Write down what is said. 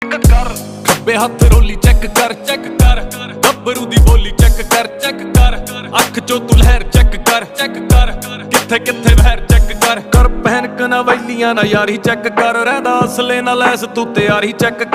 ਕਰ ਖੱਬੇ ਹੱਥ ਰੋਲੀ ਚੈੱਕ ਕਰ ਗੱਭਰੂ ਦੀ ਬੋਲੀ ਚੈੱਕ ਕਰ ਅੱਖ ਚੋਂ ਤੂੰ ਲਹਿਰ ਚੈੱਕ ਕਰ ਕਿੱਥੇ ਕਿੱਥੇ ਵਹਿਰ ਚੈੱਕ ਕਰ ਪਹਿਨ ਕਨਵੈਲੀਆਂ ਨਾ ਯਾਰੀ ਚੈੱਕ ਕਰ ਰਹਿੰਦਾ ਅਸਲੇ ਨਾਲ ਲੈਸ ਤੂੰ ਤਿਆਰੀ ਚੈੱਕ